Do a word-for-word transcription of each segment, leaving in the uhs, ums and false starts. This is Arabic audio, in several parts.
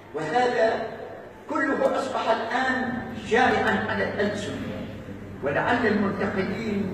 وهذا كله أصبح الآن شائعا على الألسن، ولعل المنتقدين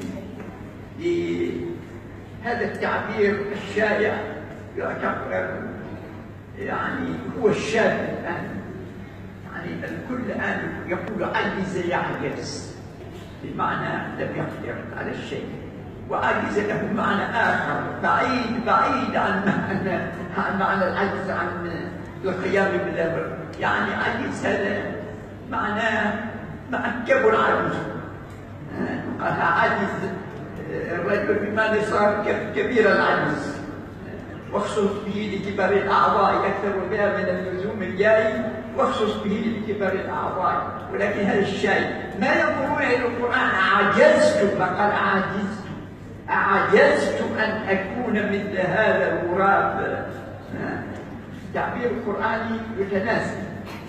لهذا التعبير الشائع يعتبر يعني هو الشاذ الآن. يعني الكل الآن يقول عجز يعجز، بمعنى لم يقدر على الشيء، وعجز له معنى آخر بعيد بعيد عن معنى عن معنى العجز عن القيام بالأمر. يعني عجز هذا معناه مع كبر عجز، قال عجز الرجل بما صار كبير العجز، واخصص به لكبر الأعضاء أكثر بها من اللزوم الجاي، واخصص به لكبر الأعضاء. ولكن هذا الشيء ما ينظرون إلى القرآن عجزت، فقال عجزت أعجزت أن أكون مثل هذا الغراب. التعبير القرآني يتناسب.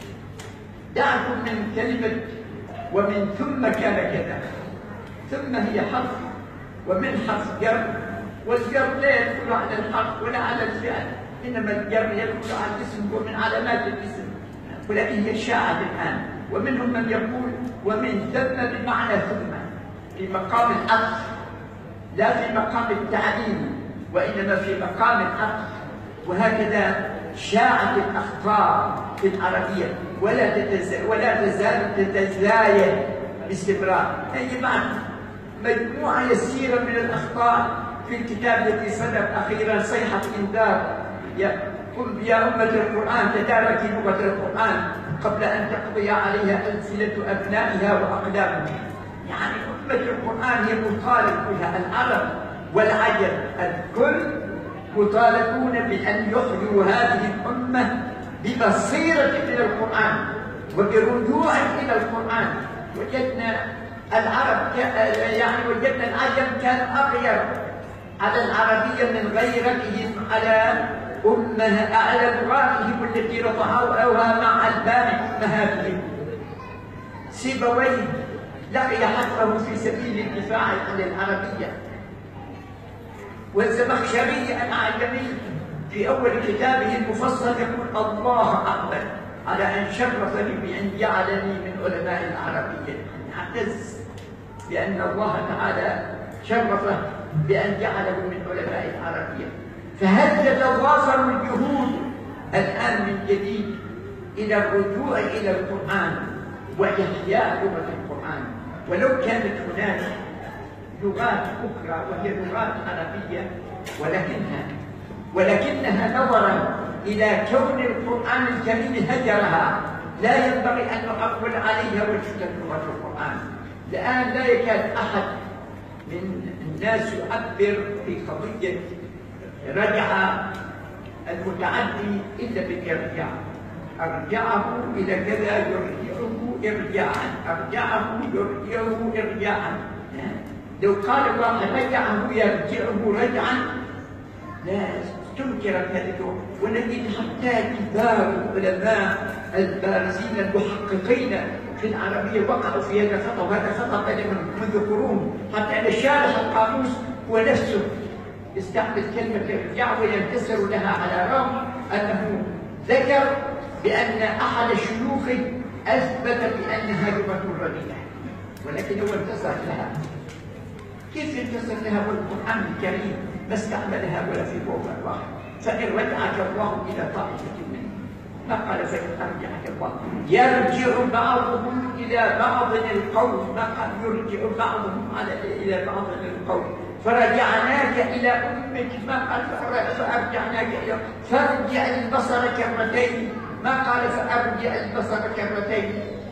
دعكم من كلمة ومن ثم كان كذا. ثم هي حرف، ومن حرف جر، والجر لا يدخل على الحرف ولا على الفعل، إنما الجر يدخل على الاسم ومن علامات الاسم، ولكن هي شاعت الآن. ومنهم من يقول ومن ثم بمعنى ثم في مقام العطف، لا في مقام التعليم، وإنما في مقام العطف. وهكذا شاعت الأخطاء في العربية ولا تتز... ولا تزال تتزايد باستمرار. هي بعد مجموعة يسيرة من الأخطاء في الكتاب الذي صدر أخيرا صيحة إنذار. قل يا أمة القرآن تداركي لغة القرآن قبل أن تقضي عليها ألسنة أبنائها وأقدامها. يعني أمة القرآن هي مطالب بها، العرب والعجم الكل مطالبون بأن يحيوا هذه الأمة ببصيرة إلى القرآن وبرجوع إلى القرآن. وجدنا العرب يعني وجدنا العجم كان أغير على العربية من غيرتهم على أمها على لغاتهم التي رضعوها مع ألبان أمهاتهم. سيبويه لقي حقه في سبيل الدفاع عن العربية، والزمخشري الأعجمي في أول كتابه المفصل يقول الله أكبر على أن شرفني بأن جعلني من علماء العربية. يعتز بأن الله تعالى شرفه بأن جعله من علماء العربية. فهل تتضافر الجهود الآن من جديد إلى الرجوع إلى القرآن وإحياء لغة القرآن؟ ولو كانت هناك لغات أخرى وهي لغات عربية، ولكنها ولكنها نظرا إلى كون القرآن الكريم هجرها لا ينبغي أن نعول عليها وجدت لغة القرآن. الآن لا يكاد أحد من الناس يعبر في قضية رجع المتعدي إلا بالإرجاع. أرجعه إلى كذا يرجعه إرجاعا، أرجعه يرجعه إرجاعا. لو قال الله رجعه يرجعه رجعا لا تنكر هذه. ونجد حتى كبار العلماء البارزين المحققين في العربية وقعوا في هذا الخطأ، وهذا خطأ منذ قرون. حتى أن شارح القاموس هو نفسه يستعمل كلمة ارجع وينتصر لها، على الرغم أنه ذكر بأن أحد شيوخه أثبت بأنها لغة رديئة، ولكن هو انتصر لها. كيف انتصر لها والقرآن الكريم ما استعملها ولا في موضع واحد؟ فإن رجعك الله إلى طائفة منه ما قال فإن أرجعك الله، يرجع بعضهم إلى بعض القول، ما قال يرجع بعضهم على إلى بعض القول. فرجعناك إلى أمك ما قال فأرجعناك إلى، فارجع البصر كرتين ما قال فأرجع البصر كرتين.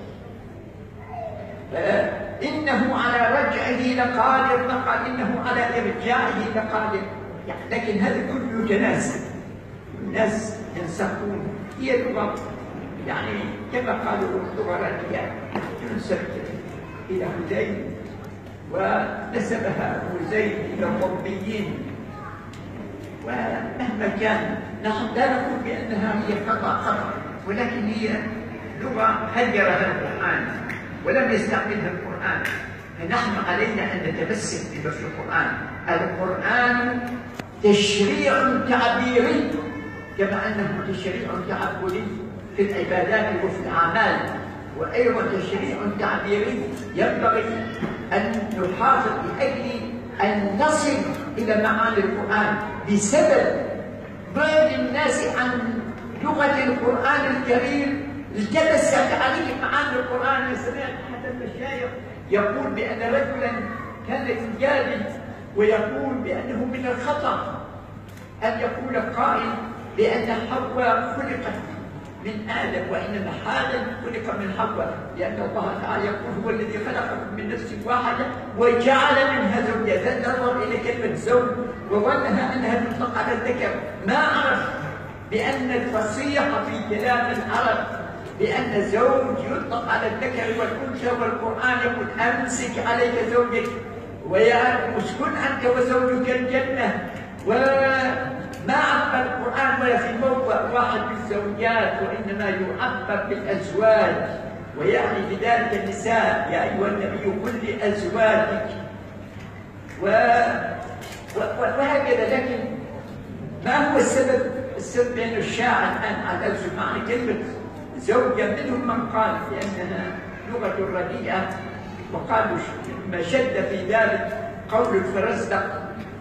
إنه على رجعه لقادر، ما قال إنه على إرجاعه لقادر. يعني لكن هذا كله يتناسب، الناس ينسقون. هي لغة يعني كما قالوا اللغة تنسب إلى هذيل، ونسبها هذيل إلى الضبيين. ومهما كان نحن لا نقول بأنها هي خطأ خطأ، ولكن هي لغة هجرها القرآن ولم يستعملها القرآن. فنحن علينا أن نتمسك بلفظ القرآن. القرآن تشريع تعبيري كما أنه تشريع تعبدي، في العبادات وفي الأعمال، وأيضا تشريع تعبيري ينبغي أن نحافظ لأجل أن نصل إلى معاني القرآن، بسبب بعد الناس عن لغة القرآن الكريم التبست عليه معاني القرآن. سمعت أحد المشايخ يقول بأن رجلا كان يجادل ويقول بأنه من الخطأ أن يقول قائل بأن حواء خلقت من آدم وإنما آدم خلق من حواء، لأن الله تعالى يقول هو الذي خلقكم من نفس واحدة وجعل منها زوجها، فنظر إلى كلمة زوج وظنها أنها تطلق على الذكر، ما عرف بأن الفصيحة في كلام العرب بأن زوج يطلق على الذكر والأنثى، والقرآن يقول أمسك عليك زوجك واسكن أنت وزوجك الجنة، وما عبر القرآن ولا في موضع واحد بالزوجات، وإنما يعبر بالأزواج، ويعني بذلك النساء يا أيها النبي قل لأزواجك و... و... وهكذا. لكن ما هو السبب؟ السبب بأن الشاعر الآن على ألف معنى كلمة زوجة، منهم من قال بأنها لغة رديئة، وقالوا ما شد في ذلك قول الفرزدق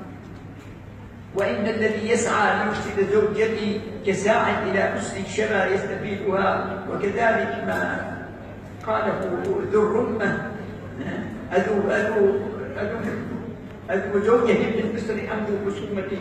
وإن الذي يسعى ليفسد زوجتي كساع إلى حسن شبع يستفيدها، وكذلك ما قاله ذو الرمة أذو أذو أذو أذو زوجه من مصر أم ذو خصومتي.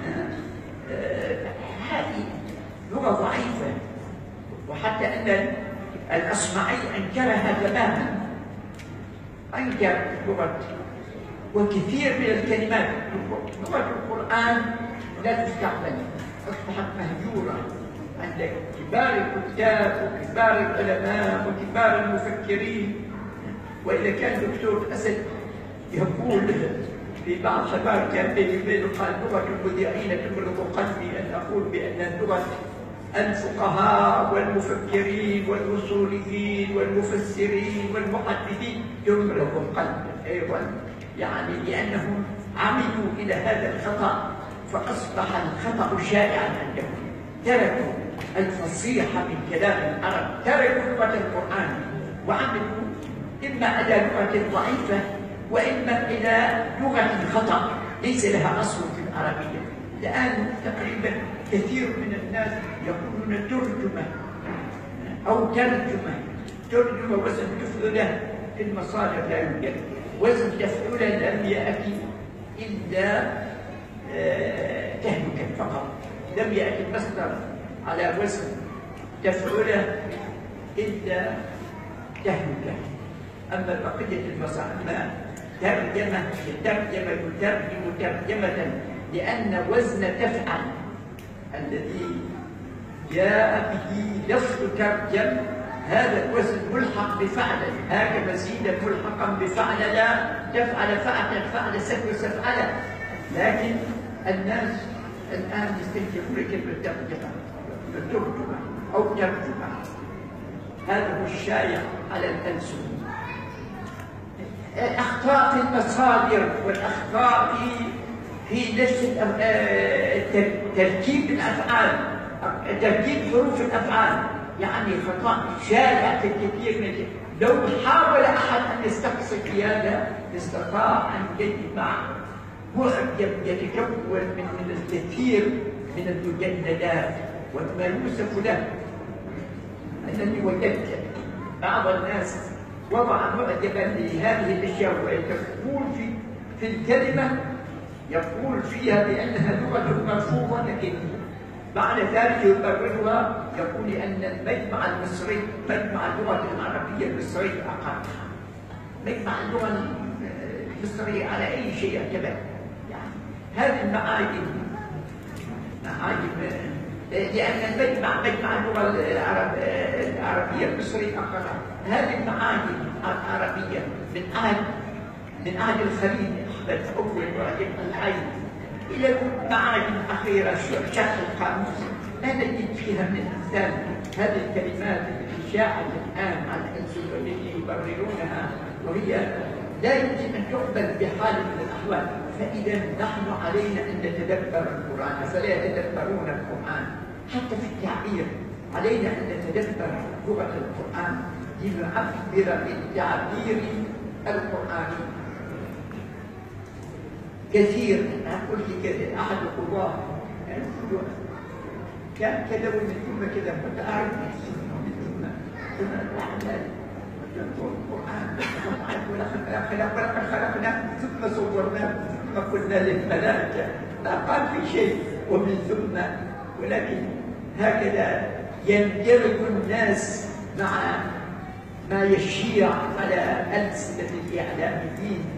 هذه لغة ضعيفة، وحتى أن الأصمعي أنكرها تماما، أنكر لغة، وكثير من الكلمات لغة القرآن لا تستعمل، أصبحت مهجورة عند كبار الكتاب وكبار العلماء وكبار المفكرين. وإذا كان دكتور أسد يقول في بعض شباب كان بيني وبينه قال لغة المذيعين تمرض قلبي أن أقول بأن لغة الفقهاء والمفكرين والأصوليين والمفسرين والمحدثين تمرض قلبي أيضا، يعني لأنهم عمدوا إلى هذا الخطأ فأصبح الخطأ شائعا عندهم، تركوا الفصيحة من كلام العرب، تركوا لغة القرآن وعمدوا إما إلى لغة ضعيفة وإما إلى لغة خطأ ليس لها أصل في العربية. الآن تقريبا كثير من الناس يقولون ترجمة أو ترجمة، ترجمة وزن تفعله في المصادر لا يوجد، وزن تفعله لم يأتي إلا تهلكا فقط، لم يأتي المصدر على وزن تفعله إلا تهلكا. أما بقية المصادر ترجمة ترجمة يترجم ترجمة، لأن وزن تفعل الذي جاء به لفظ ترجم هذا الوزن ملحق بفعل، هكذا مزيدا ملحقا بفعل لا تفعل فعل فعل سفل سفعل. لكن الناس الآن يستنكرون كلمة ترجمة ترجمة أو ترجمة، هذا هو الشائع على الألسن. الأخطاء في المصادر والأخطاء في في نفس تركيب الأفعال، تركيب حروف الأفعال، يعني خطأ شائع في الكثير من. لو حاول أحد أن يستقصي في هذا استطاع أن يجمع معجم يتكون من الكثير من المجلدات، وما يوصف له أنني وجدت بعض الناس وضع معجبا لهذه الاشياء ويقول في في الكلمه يقول فيها بانها لغه مرفوضه، لكن بعد ذلك يبررها يقول ان المجمع المصري مجمع اللغه العربيه المصريه اقرها، مجمع اللغه المصريه على اي شيء يعتبر. يعني هذه المعاجم معاجم لأن المجمع مجمع اللغة العربية المصري أقرها. هذه المعاجم العربية من عهد من عهد الخليل أحمد أول وابن العين إلى معاجم أخيرة شرح القاموس لا نجد فيها من أمثال هذه الكلمات التي شاعت الآن على الألسن والتي يبررونها، وهي لا يمكن أن تقبل بحال من الأحوال. فإذا نحن علينا أن نتدبر القرآن، فلا يتدبرون القرآن حتى في التعبير علينا أن نتدبر لغة القرآن لنعبر بالتعبير القرآني. كثير أنا قلت كذا أحد القضاة يعني كان كذا ومن ثم كذا كنت أعرف من ثم ثم الأعمال القرآن ولقد خلقنا ثم صورناه ثم قلنا للملائكة لا قال في شيء ومن ثم، ولكن هكذا يندرج الناس مع ما يشيع على ألسنة الإعلاميين